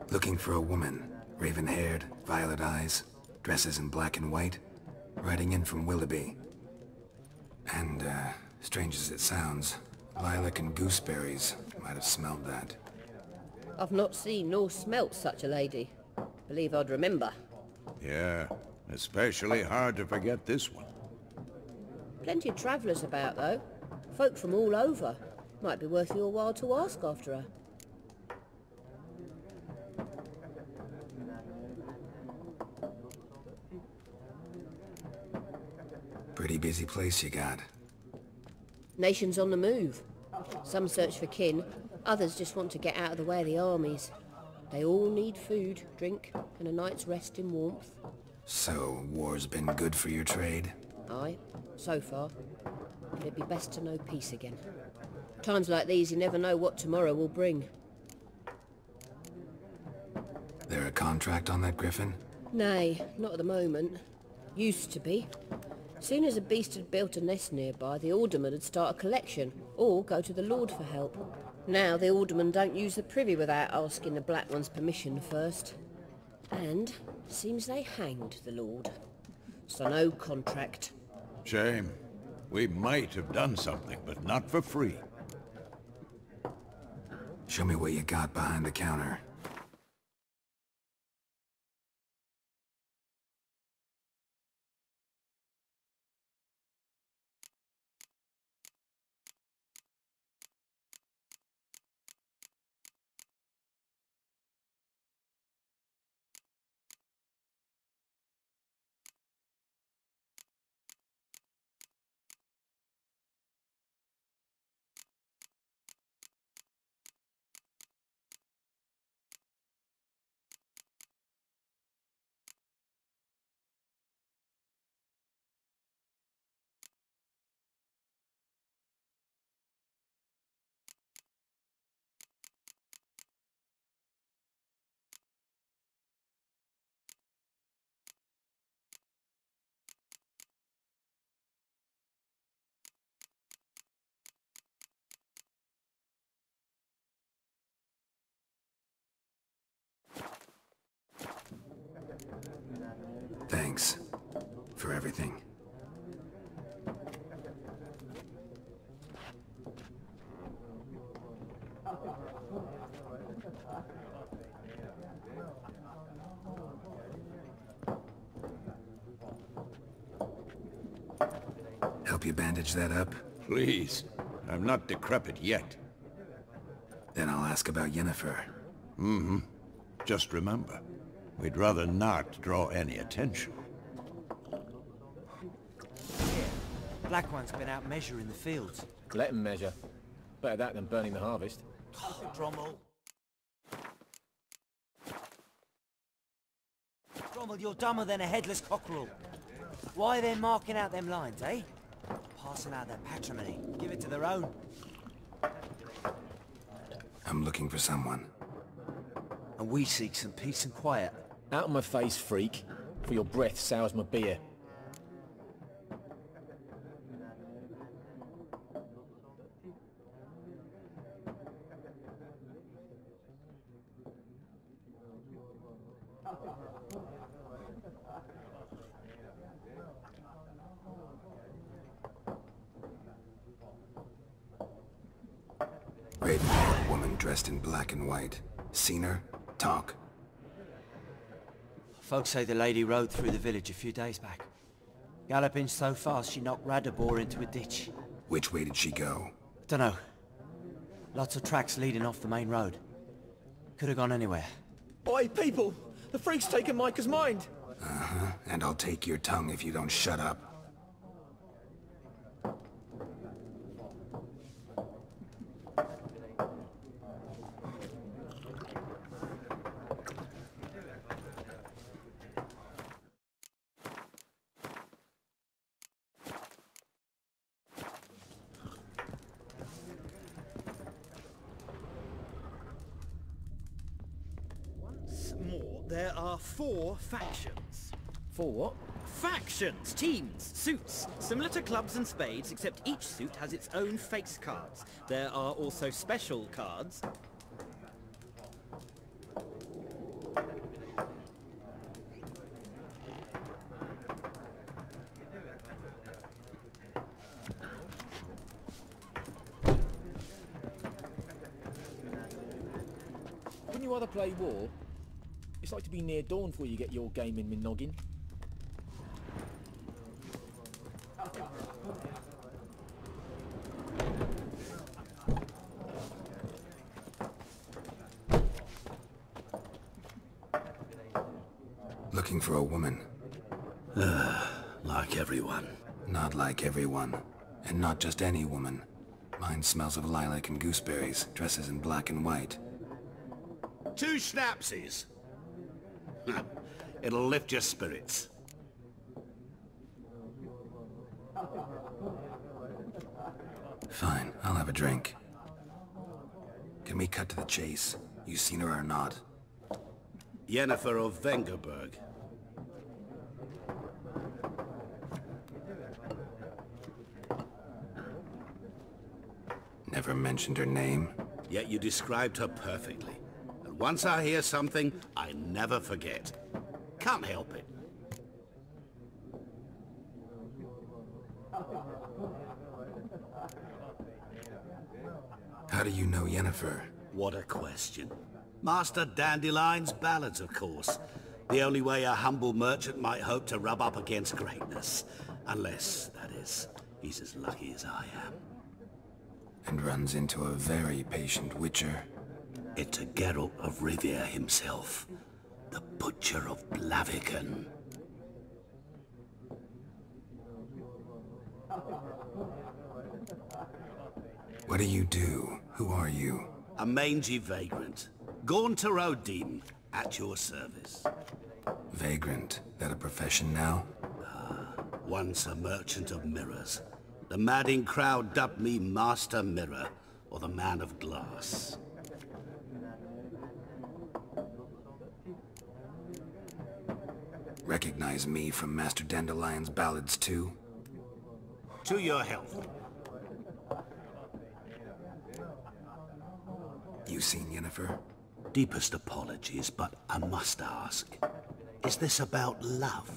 Looking for a woman. Raven-haired, violet eyes, dresses in black and white. Riding in from Willoughby. And, strange as it sounds, lilac and gooseberries might have smelled that. I've not seen nor smelt such a lady. Believe I'd remember. Yeah, especially hard to forget this one. Plenty of travellers about, though. Folk from all over. Might be worth your while to ask after her. Pretty busy place you got. Nations on the move. Some search for kin, others just want to get out of the way of the armies. They all need food, drink, and a night's rest in warmth. So, war's been good for your trade? Aye, so far. But it'd be best to know peace again. Times like these, you never know what tomorrow will bring. There a contract on that griffin? Nay, not at the moment. Used to be. Soon as a beast had built a nest nearby, the alderman would start a collection, or go to the Lord for help. Now the aldermen don't use the privy without asking the Black One's permission first. And seems they hanged the Lord. So no contract. Shame. We might have done something, but not for free. Show me what you got behind the counter. Thanks for everything. Help you bandage that up? Please. I'm not decrepit yet. Then I'll ask about Yennefer. Mm-hmm. Just remember, we'd rather not draw any attention. Black One's been out measuring the fields. Let him measure. Better that than burning the harvest. Drommel. Drommel, you're dumber than a headless cockerel. Why are they marking out them lines, eh? Passing out their patrimony. Give it to their own. I'm looking for someone. And we seek some peace and quiet. Out of my face, freak. For your breath sours my beer. Raven-haired woman dressed in black and white. Seen her? Talk. Folks say the lady rode through the village a few days back. Galloping so fast she knocked Radabor into a ditch. Which way did she go? Dunno. Lots of tracks leading off the main road. Could have gone anywhere. Oi, people! The freak's taken Micah's mind! Uh-huh. And I'll take your tongue if you don't shut up. There are 4 factions. 4 what? Factions! Teams! Suits! Similar to clubs and spades, except each suit has its own face cards. There are also special cards. play war? It's like to be near dawn before you get your game in my noggin. Looking for a woman. Like everyone. Not like everyone. And not just any woman. Mine smells of lilac and gooseberries, dresses in black and white. 2 schnapsies. It'll lift your spirits. Fine, I'll have a drink. Can we cut to the chase? You seen her or not? Yennefer of Vengerberg. Never mentioned her name. Yet you described her perfectly. And once I hear something, I never forget. Can't help it. How do you know Yennefer? What a question. Master Dandelion's ballads, of course. The only way a humble merchant might hope to rub up against greatness. Unless, that is, he's as lucky as I am. And runs into a very patient witcher. Into Geralt of Rivia himself. The Butcher of Blaviken. What do you do? Who are you? A mangy vagrant. Gaunter O'Dean, at your service. Vagrant. That a profession now? Once a merchant of mirrors. The madding crowd dubbed me Master Mirror, or the Man of Glass. Recognize me from Master Dandelion's ballads too? To your health. You seen Yennefer? Deepest apologies, but I must ask. Is this about love?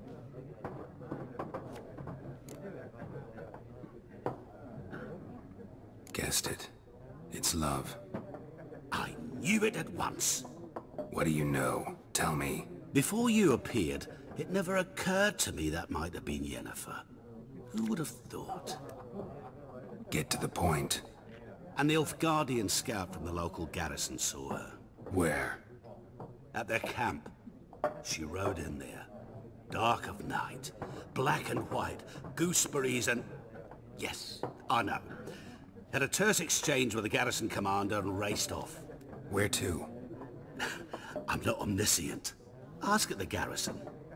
Guessed it. It's love. I knew it at once. What do you know? Tell me. Before you appeared, it never occurred to me that might have been Yennefer. Who would have thought? Get to the point. An Nilfgaardian scout from the local garrison saw her. Where? At their camp. She rode in there. Dark of night. Black and white. Gooseberries and... Yes, I know. Had a terse exchange with the garrison commander and raced off. Where to? I'm not omniscient. Ask at the garrison.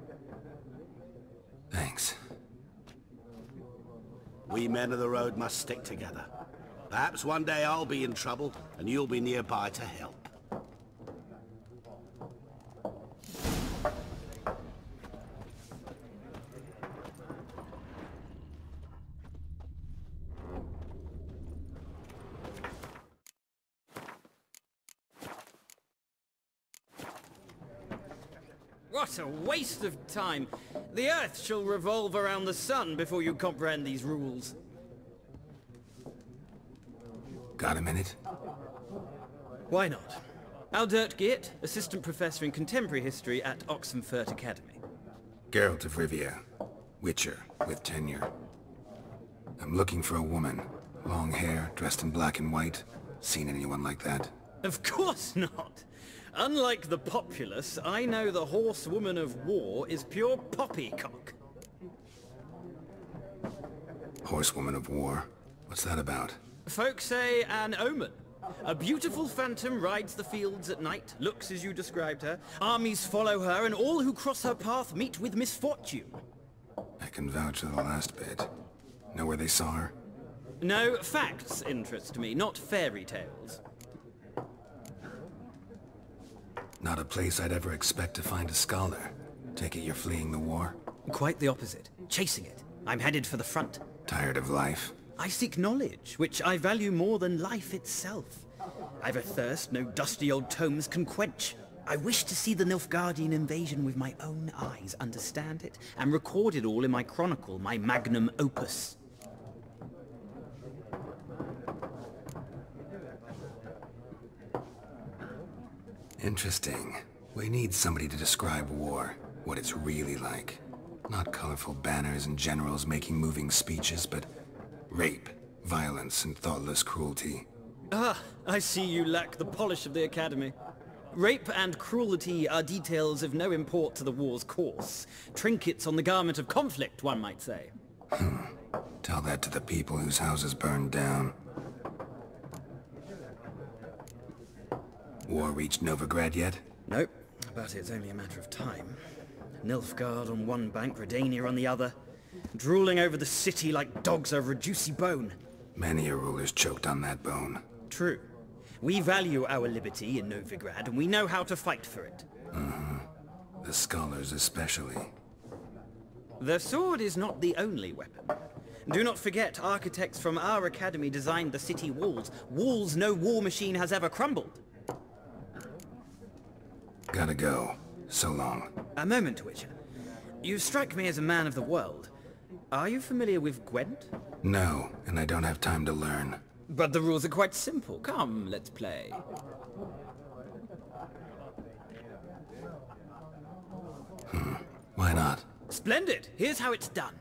Thanks. We men of the road must stick together. Perhaps one day I'll be in trouble, and you'll be nearby to help. What a waste of time! The Earth shall revolve around the sun before you comprehend these rules. Got a minute? Why not? Aldert Geert, Assistant Professor in Contemporary History at Oxenfurt Academy. Geralt of Rivia. Witcher, with tenure. I'm looking for a woman. Long hair, dressed in black and white. Seen anyone like that? Of course not! Unlike the populace, I know the horsewoman of war is pure poppycock. Horsewoman of war? What's that about? Folk say an omen. A beautiful phantom rides the fields at night, looks as you described her. Armies follow her, and all who cross her path meet with misfortune. I can vouch for the last bit. Know where they saw her? No, facts interest me, not fairy tales. Not a place I'd ever expect to find a scholar. Take it you're fleeing the war? Quite the opposite. Chasing it. I'm headed for the front. Tired of life? I seek knowledge, which I value more than life itself. I've a thirst no dusty old tomes can quench. I wish to see the Nilfgaardian invasion with my own eyes, understand it, and record it all in my chronicle, my magnum opus. Interesting. We need somebody to describe war, what it's really like. Not colorful banners and generals making moving speeches, but rape, violence, and thoughtless cruelty. Ah, I see you lack the polish of the Academy. Rape and cruelty are details of no import to the war's course. Trinkets on the garment of conflict, one might say. Tell that to the people whose houses burned down. War reached Novigrad yet? Nope, but it's only a matter of time. Nilfgaard on one bank, Redania on the other, drooling over the city like dogs over a juicy bone. Many a ruler's choked on that bone. True. We value our liberty in Novigrad, and we know how to fight for it. The scholars especially. The sword is not the only weapon. Do not forget, architects from our academy designed the city walls. Walls no war machine has ever crumbled. Gotta go. So long. A moment, Witcher. You strike me as a man of the world. Are you familiar with Gwent? No, and I don't have time to learn. But the rules are quite simple. Come, let's play. Why not? Splendid! Here's how it's done.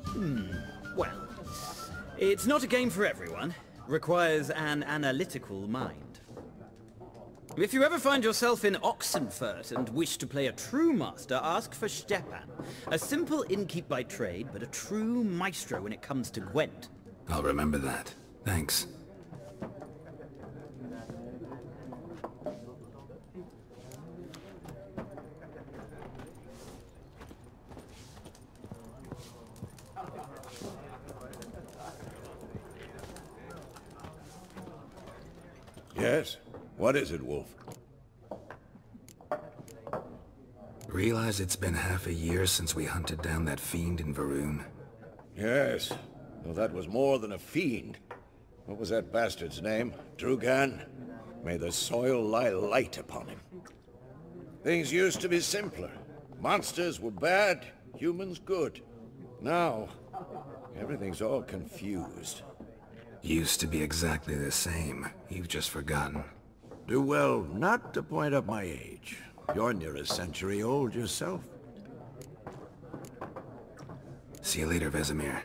Well, it's not a game for everyone. Requires an analytical mind. If you ever find yourself in Oxenfurt and wish to play a true master, ask for Stepan. A simple innkeep by trade, but a true maestro when it comes to Gwent. I'll remember that. Thanks. Yes? What is it, Wolf? Realize it's been half a year since we hunted down that fiend in Varun? Yes. Well, that was more than a fiend. What was that bastard's name? Drugan? May the soil lie light upon him. Things used to be simpler. Monsters were bad, humans good. Now, everything's all confused. Used to be exactly the same. You've just forgotten. Do well not to point up my age. You're near a century old yourself. See you later, Vesemir.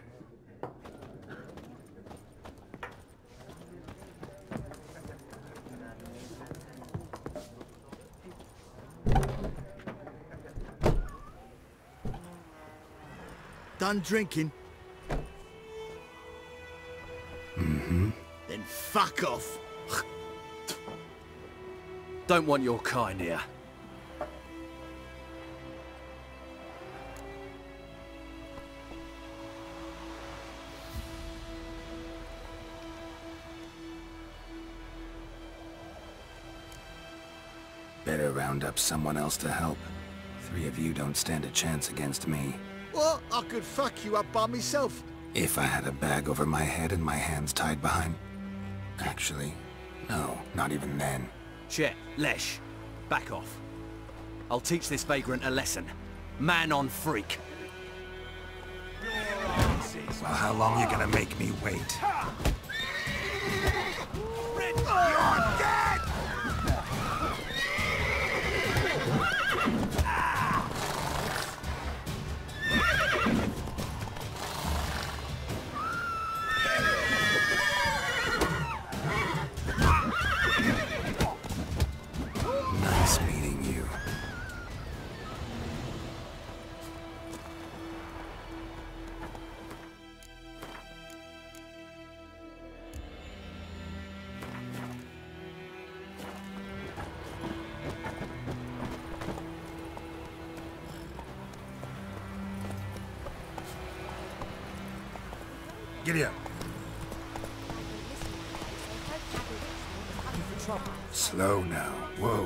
Done drinking? Mm-hmm. Then fuck off. Don't want your kind here. Better round up someone else to help. 3 of you don't stand a chance against me. What? I could fuck you up by myself. If I had a bag over my head and my hands tied behind... Actually, no, not even then. Chet, Lesh, back off. I'll teach this vagrant a lesson. Man on freak. Well, how long you gonna make me wait? You're dead! Nice meeting you. Giddy up. Slow now. Whoa.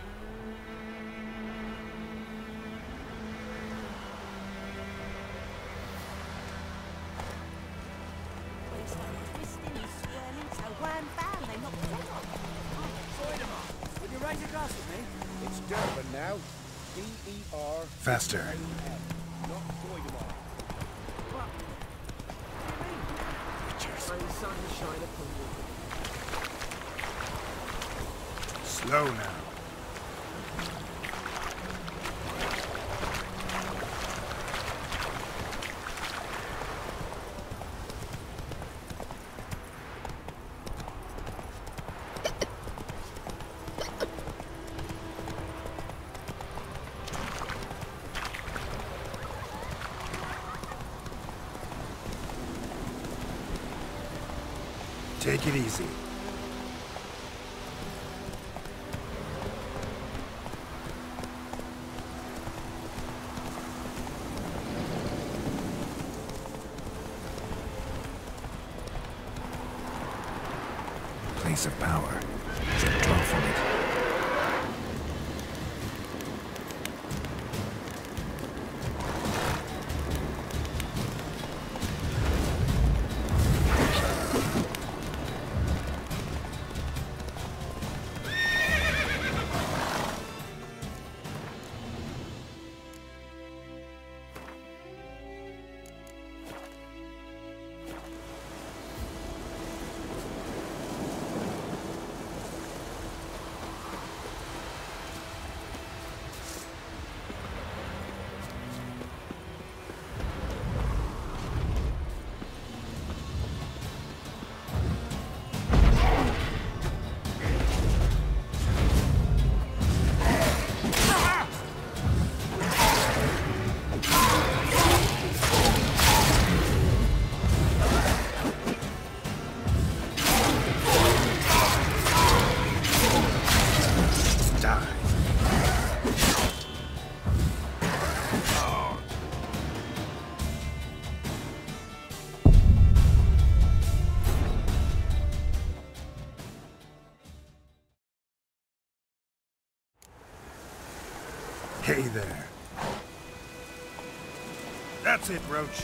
Would you raise a glass with me? It's Durban now. D-E-R... Faster. Not Doidemar. Slow now. Take it easy. Place of power. Should draw from it. there. That's it, Roach.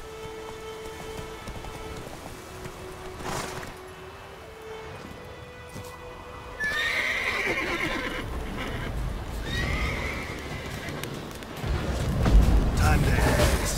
Time to axe.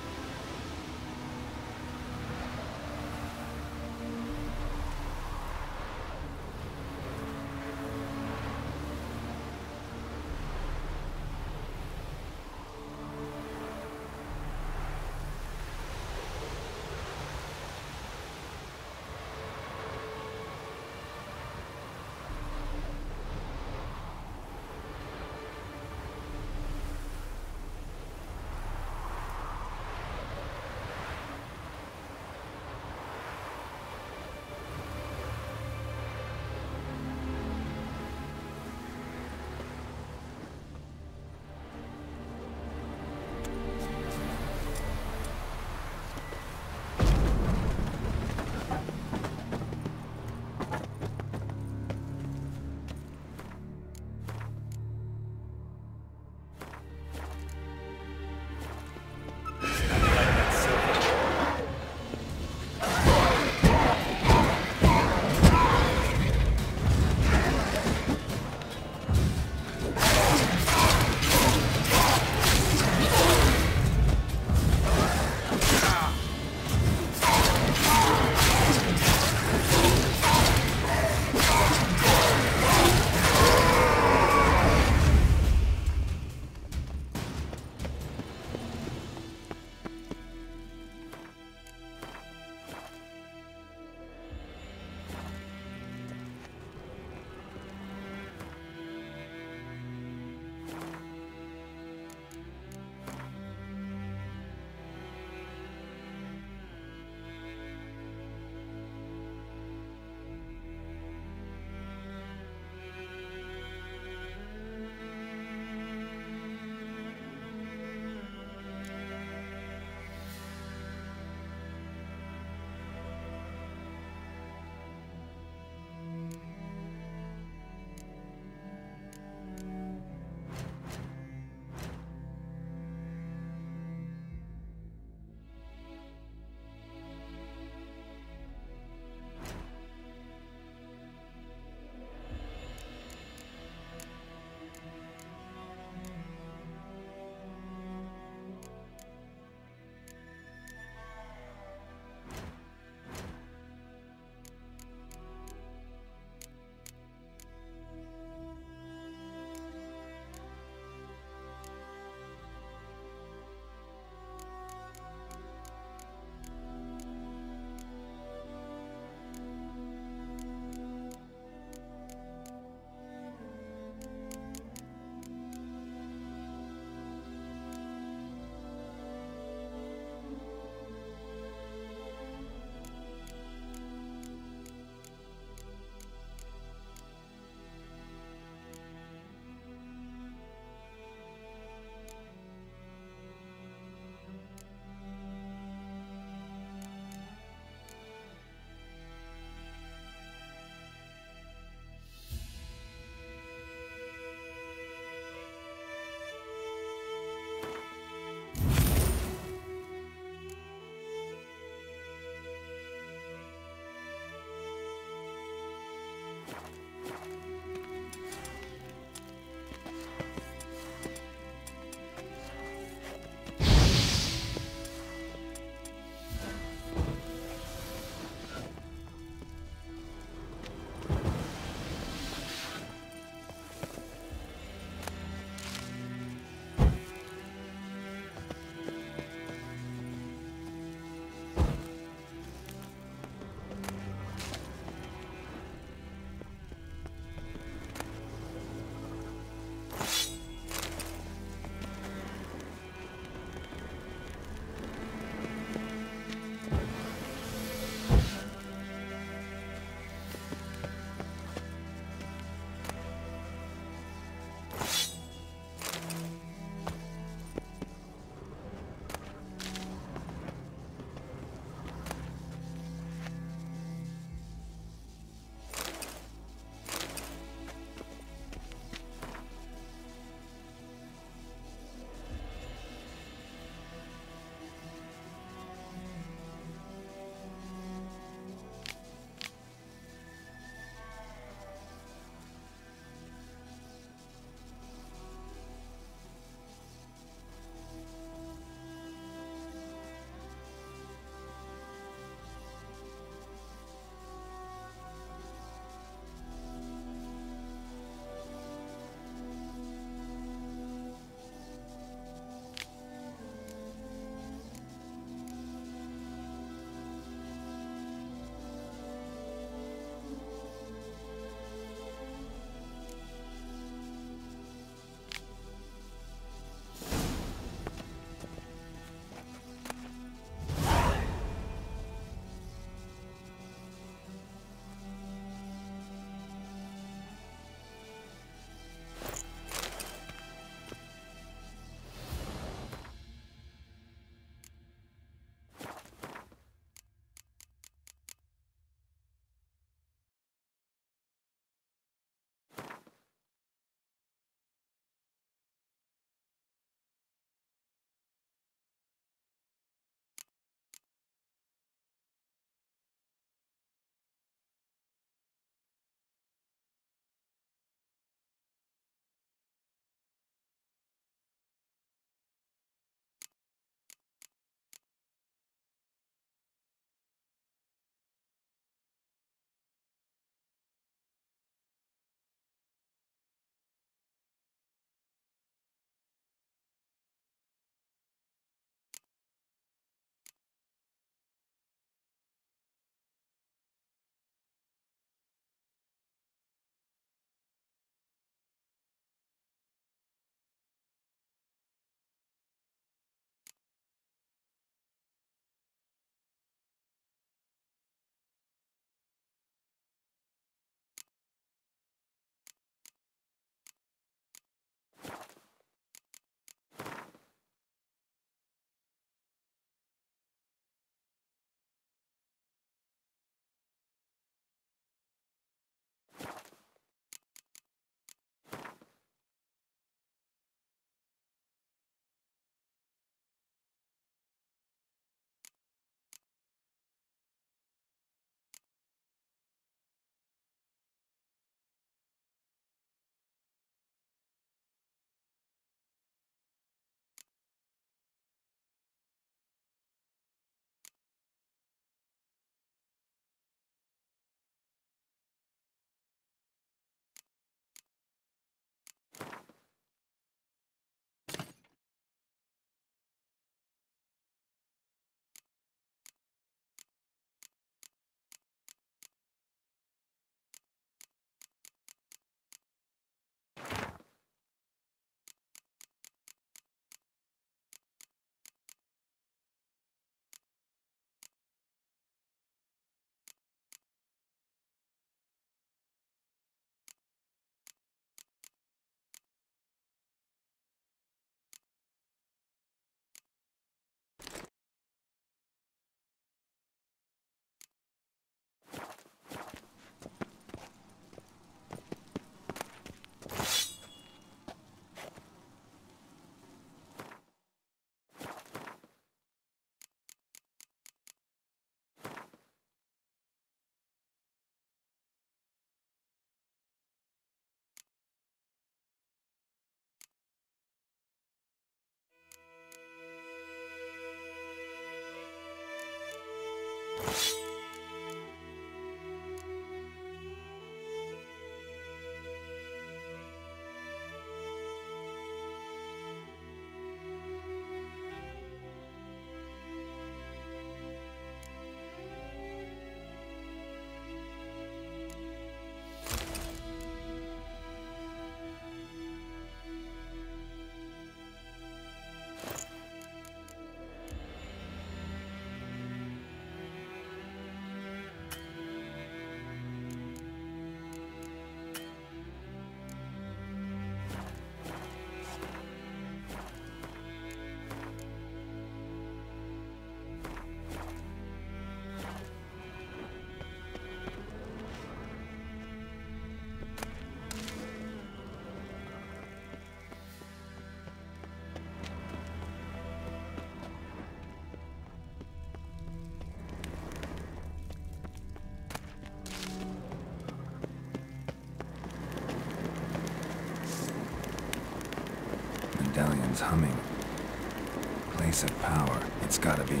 Someone's humming. Place of power, it's gotta be.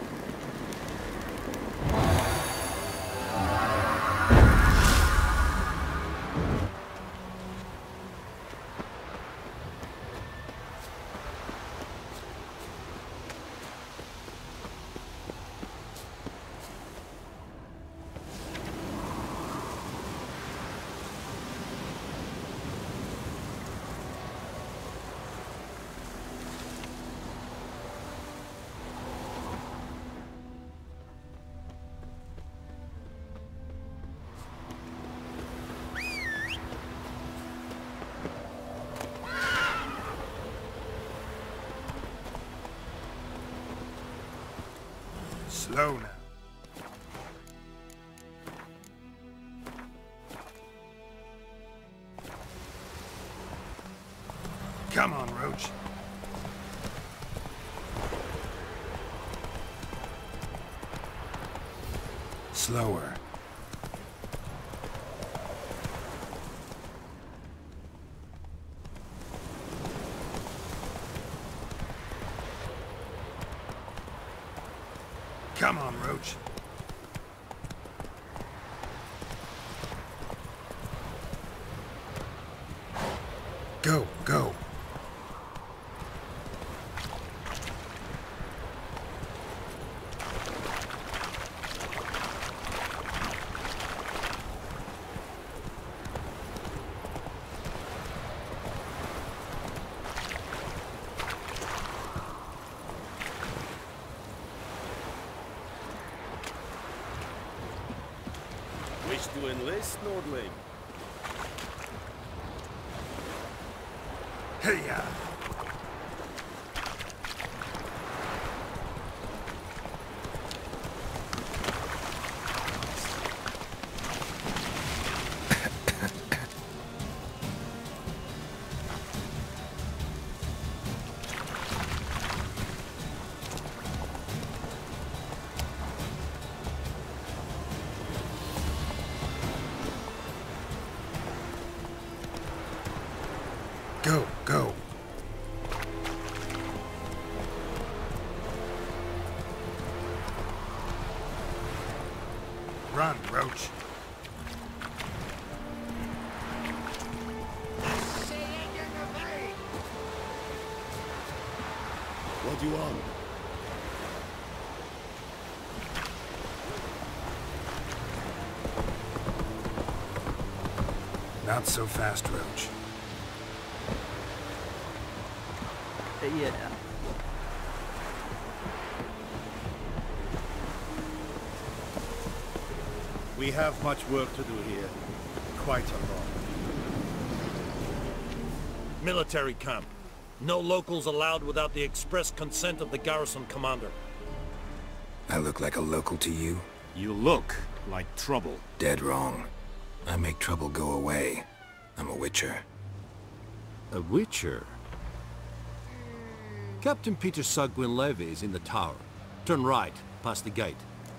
Slow now. Come on, Roach. Slower. Come on, Roach. Go, go. Wish to enlist, Nordling? Hey-ya! Go, go. Run, Roach. What do you want? Not so fast, Roach. Yeah. We have much work to do here. Quite a lot. Military camp. No locals allowed without the express consent of the garrison commander. I look like a local to you? You look like trouble. Dead wrong. I make trouble go away. I'm a witcher. A witcher? Captain Peter Sugwin Levy is in the tower. Turn right, past the gate.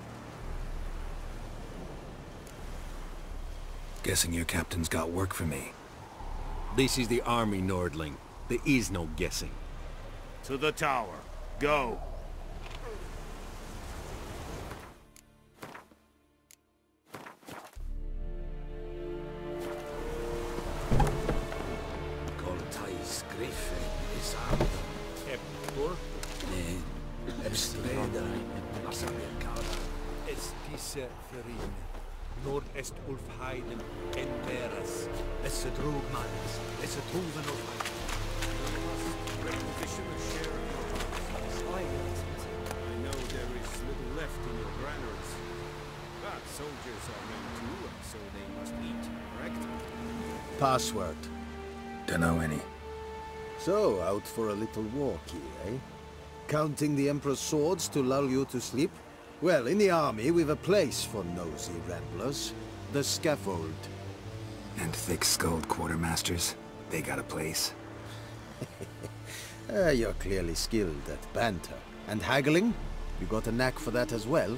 Guessing your captain's got work for me. This is the army, Nordling. There is no guessing. To the tower. Go. Nord-est Ulfheiden en Veras. Esse drog mannes, esse troven Ulfheiden. I know there is little left in your granaries. But soldiers are men too, and so they must eat, correct? Password. Dunno any. So, out for a little walkie, eh? Counting the Emperor's swords to lull you to sleep? Well, in the army, we've a place for nosy ramblers. The scaffold. And thick-skulled quartermasters? They got a place? You're clearly skilled at banter. And haggling? You got a knack for that as well?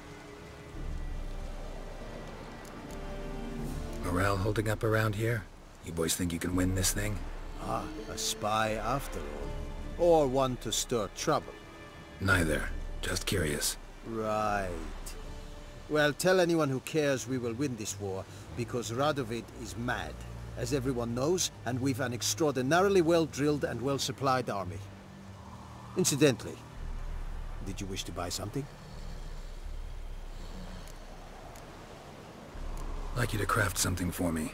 Morale holding up around here? You boys think you can win this thing? Ah, a spy after all. Or one to stir trouble. Neither. Just curious. Right. Well, tell anyone who cares we will win this war, because Radovid is mad, as everyone knows, and we've an extraordinarily well-drilled and well-supplied army. Incidentally, did you wish to buy something? I'd like you to craft something for me.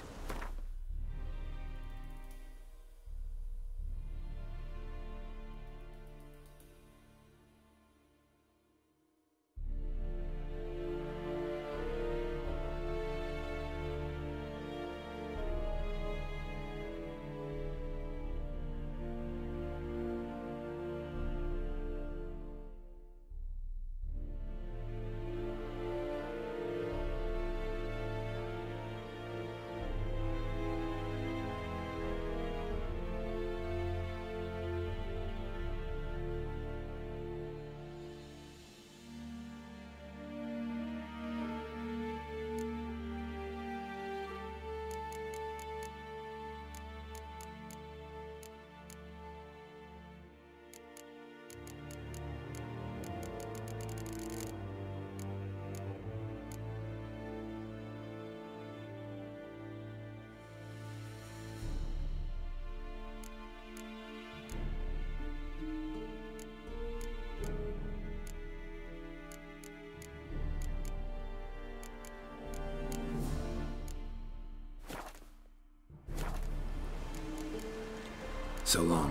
So long.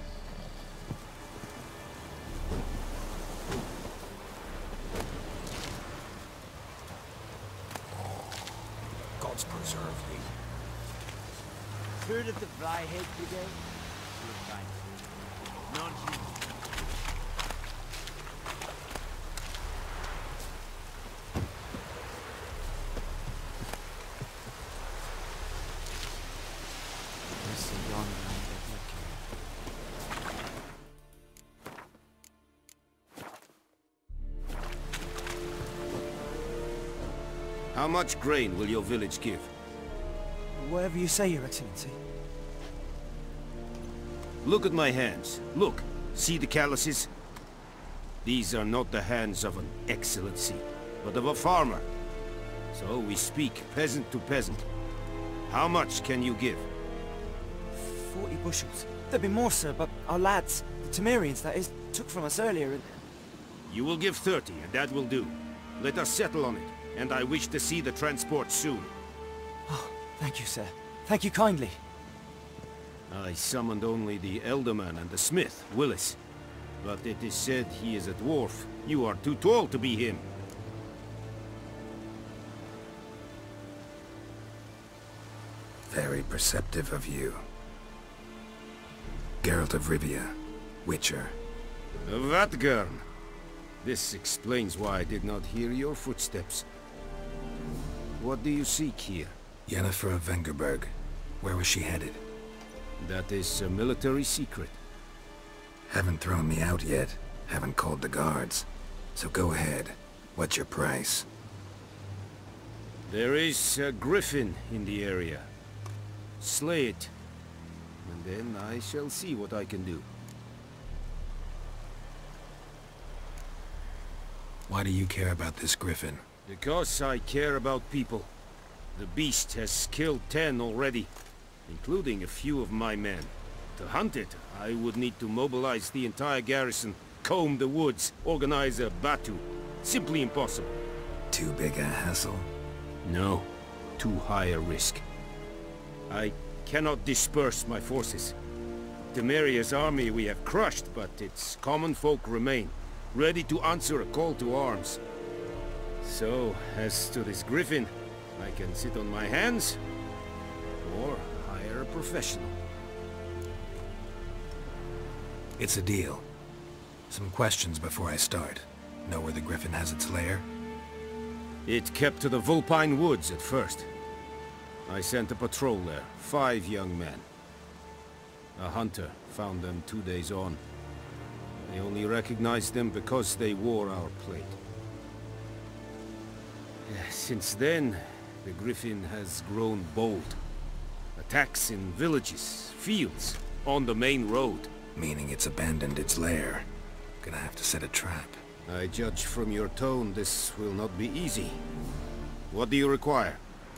Gods preserve thee. Heard of the Flyhead Brigade? Non-human. How much grain will your village give? Whatever you say, Your Excellency. Look at my hands. Look. See the calluses? These are not the hands of an excellency, but of a farmer. So we speak peasant to peasant. How much can you give? 40 bushels. There'd be more, sir, but our lads, the Temerians, that is, took from us earlier and... You will give 30, and that will do. Let us settle on it, and I wish to see the transport soon. Oh, thank you, sir. Thank you kindly. I summoned only the Elderman and the smith, Willis. But it is said he is a dwarf. You are too tall to be him. Very perceptive of you. Geralt of Rivia, Witcher. Vatt'ghern. This explains why I did not hear your footsteps. What do you seek here? Yennefer of Vengerberg. Where was she headed? That is a military secret. Haven't thrown me out yet. Haven't called the guards. So go ahead. What's your price? There is a griffin in the area. Slay it. And then I shall see what I can do. Why do you care about this griffin? Because I care about people. The beast has killed 10 already, including a few of my men. To hunt it, I would need to mobilize the entire garrison, comb the woods, organize a battue. Simply impossible. Too big a hassle? No. Too high a risk. I cannot disperse my forces. Temeria's army we have crushed, but its common folk remain, ready to answer a call to arms. So, as to this griffin, I can sit on my hands, or hire a professional. It's a deal. Some questions before I start. Know where the griffin has its lair? It kept to the Vulpine Woods at first. I sent a patrol there, 5 young men. A hunter found them 2 days on. I only recognized them because they wore our plate. Since then, the griffin has grown bold. Attacks in villages, fields, on the main road. Meaning it's abandoned its lair. Gonna have to set a trap. I judge from your tone this will not be easy. What do you require?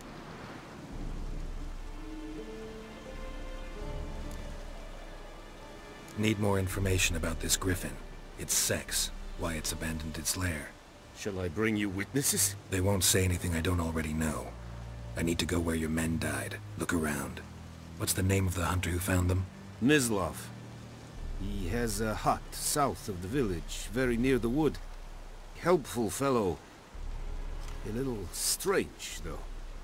Need more information about this griffin. Its sex, why it's abandoned its lair. Shall I bring you witnesses? They won't say anything I don't already know. I need to go where your men died. Look around. What's the name of the hunter who found them? Mislav. He has a hut south of the village, very near the wood. Helpful fellow. A little strange, though.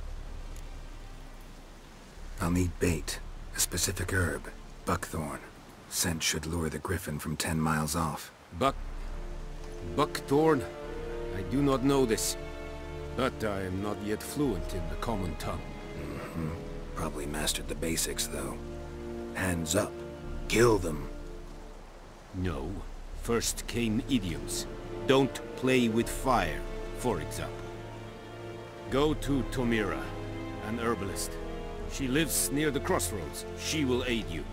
I'll need bait. A specific herb. Buckthorn. Scent should lure the griffin from 10 miles off. Buckthorn? I do not know this. But I am not yet fluent in the common tongue. Probably mastered the basics, though. Hands up. Kill them. No. First came idioms. Don't play with fire, for example. Go to Tomira, an herbalist. She lives near the crossroads. She will aid you.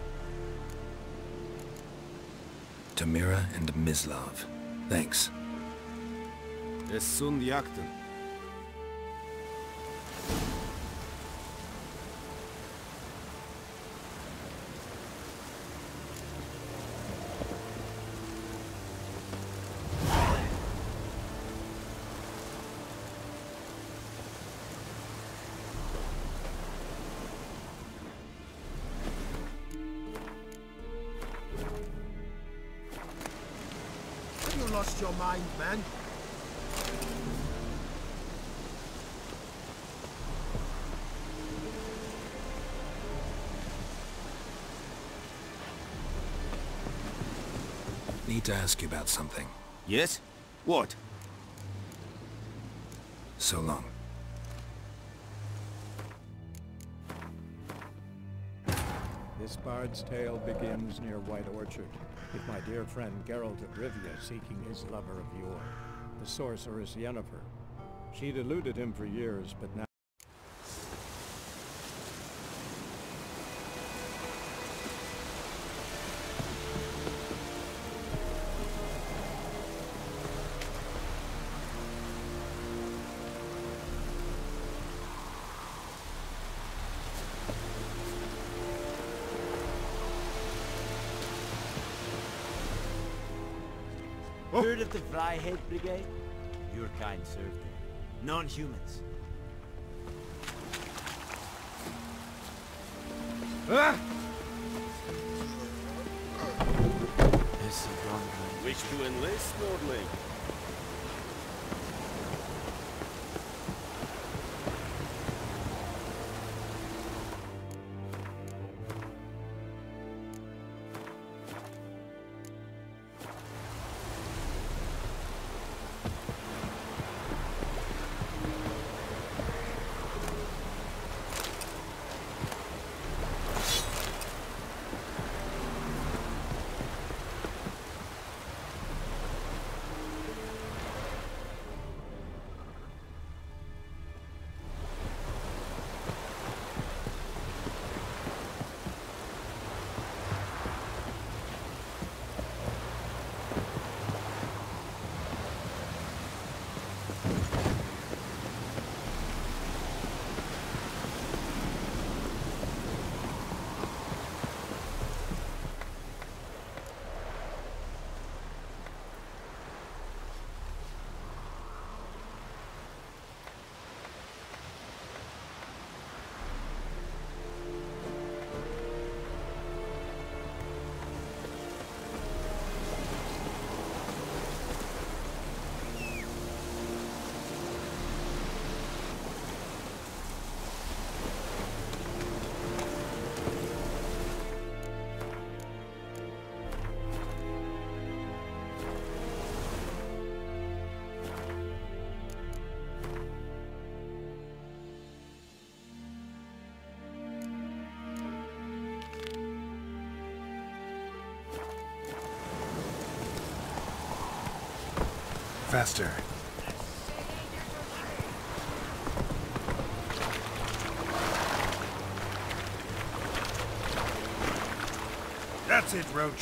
Tomira and Mislav. Thanks. Es sunt jakten. You lost your mind, man. Need to ask you about something. Yes? What? So long. This bard's tale begins near White Orchard, with my dear friend Geralt of Rivia seeking his lover of yore, the sorceress Yennefer. She'd eluded him for years, but now... Heard of the Fryhead Brigade? Your kind served them. Non-humans. Wish to enlist, Nordling? Faster. That's it, Roach.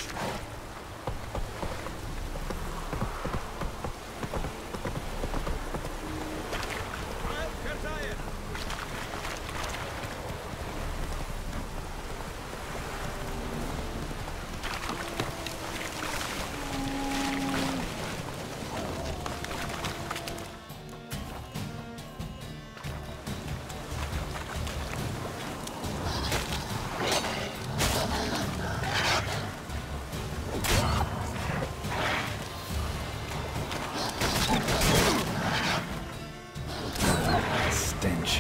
Stench.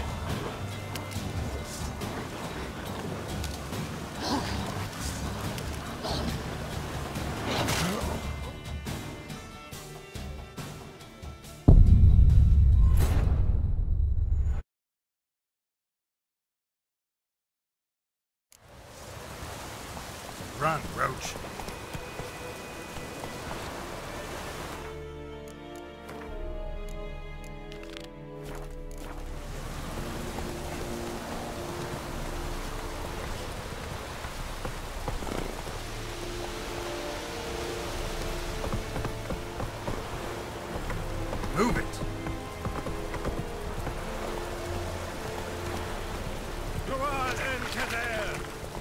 Run, Roach. Move it! Go on, Encader!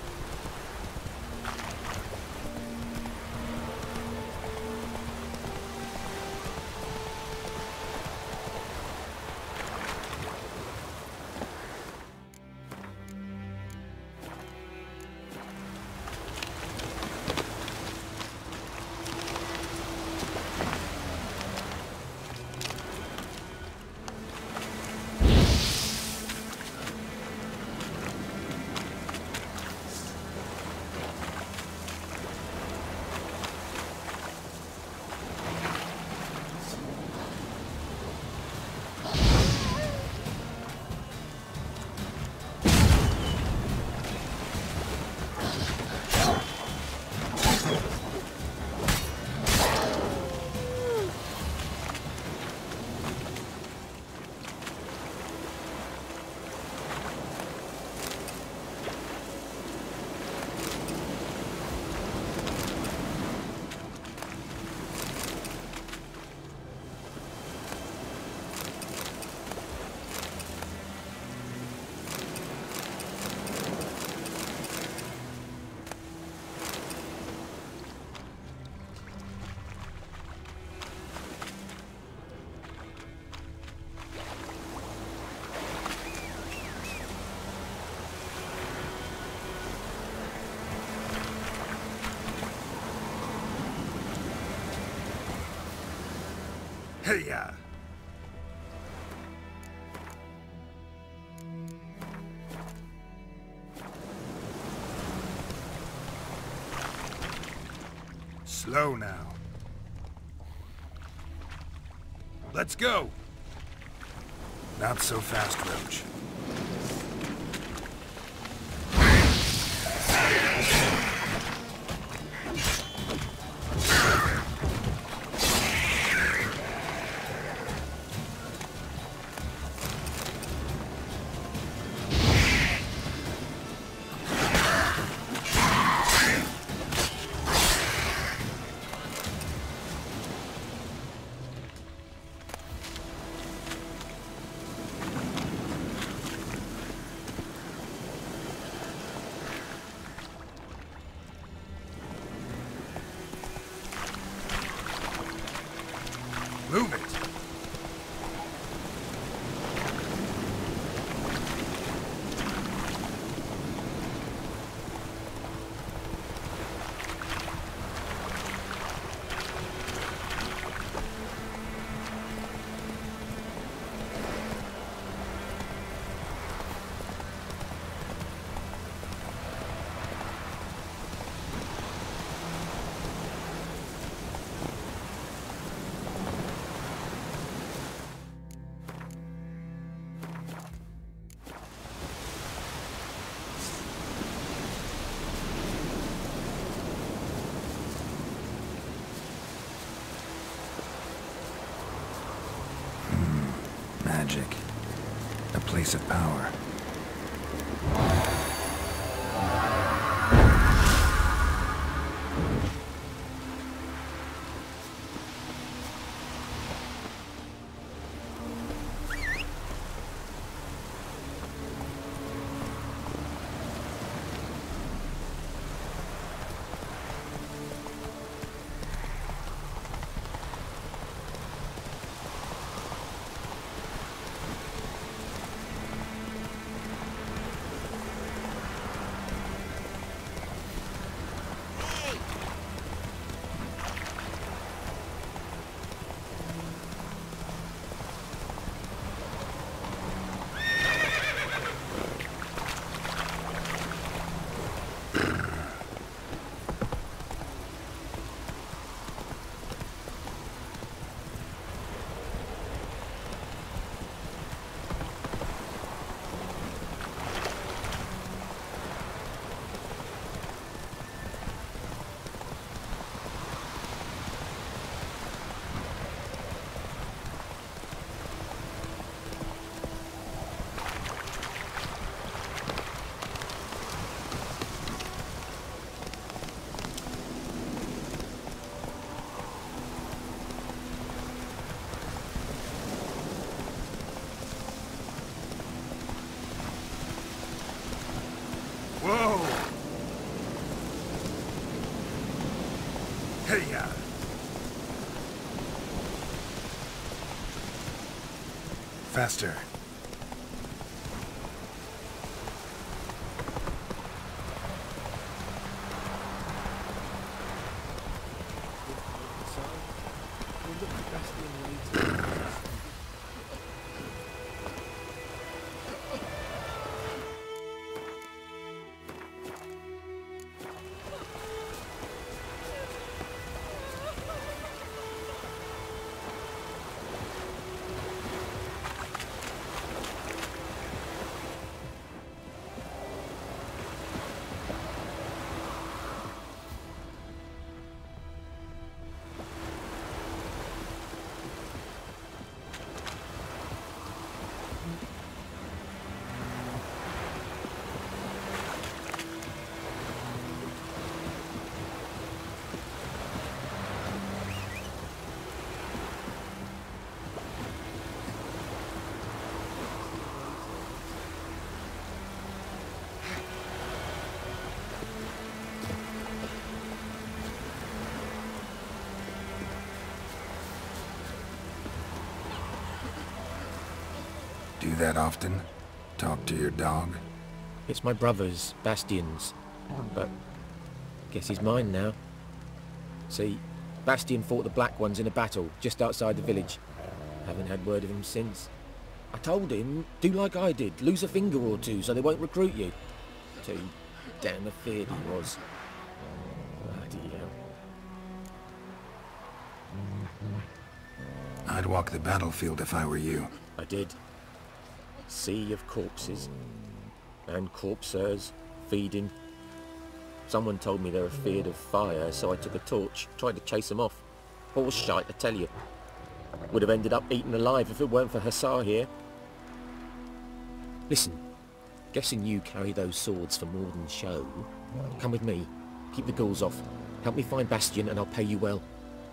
Hey-ya! Slow now. Let's go! Not so fast, Roach. Move it! Magic. A place of power. Hey-ya! Faster. Do that often? Talk to your dog? It's my brother's, Bastion's, but guess he's mine now. See, Bastion fought the Black Ones in a battle just outside the village. Haven't had word of him since. I told him, do like I did, lose a finger or two so they won't recruit you. Too damn afeard he was. Bloody hell. I'd walk the battlefield if I were you. I did. Sea of corpses. And corpsers, feeding. Someone told me they were feared of fire, so I took a torch, tried to chase them off. Horse shite, I tell you. Would have ended up eaten alive if it weren't for Hussar here. Listen, guessing you carry those swords for more than show. Come with me, keep the ghouls off. Help me find Bastion and I'll pay you well.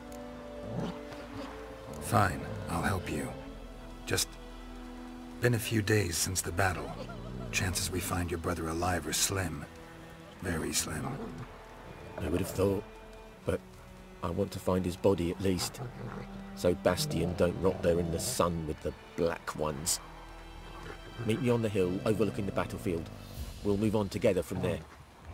Fine, I'll help you. Just been a few days since the battle. Chances we find your brother alive are slim. Very slim. I would have thought, but I want to find his body at least. So Bastion don't rot there in the sun with the Black Ones. Meet me on the hill overlooking the battlefield. We'll move on together from there.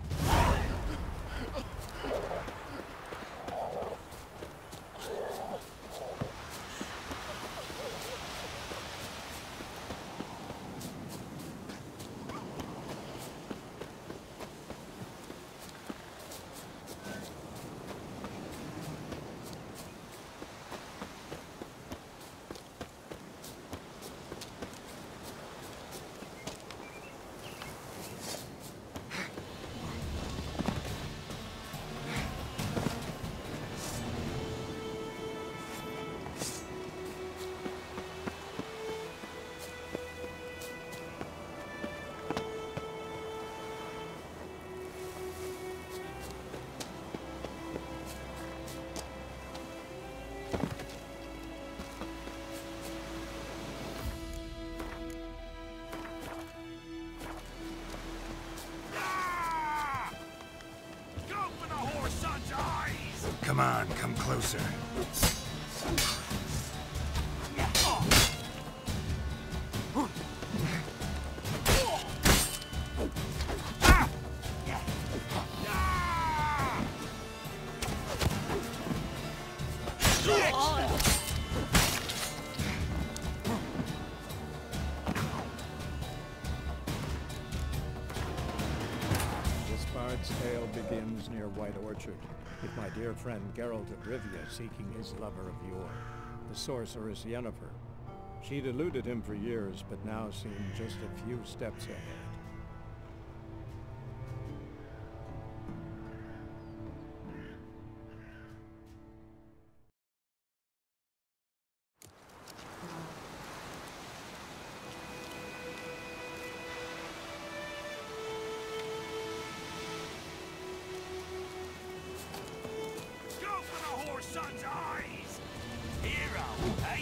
Come on, come closer. Bard's tale begins near White Orchard, with my dear friend Geralt of Rivia seeking his lover of yore, the sorceress Yennefer. She'd eluded him for years, but now seemed just a few steps ahead. Son's eyes! Hero, eh?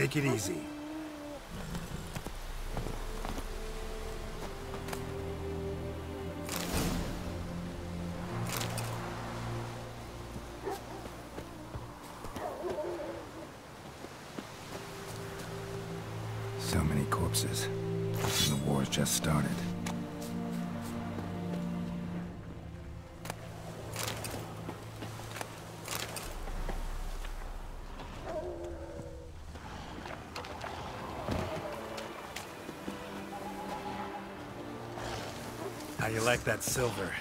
Take it easy. So many corpses. And the war's just started. How you like that silver?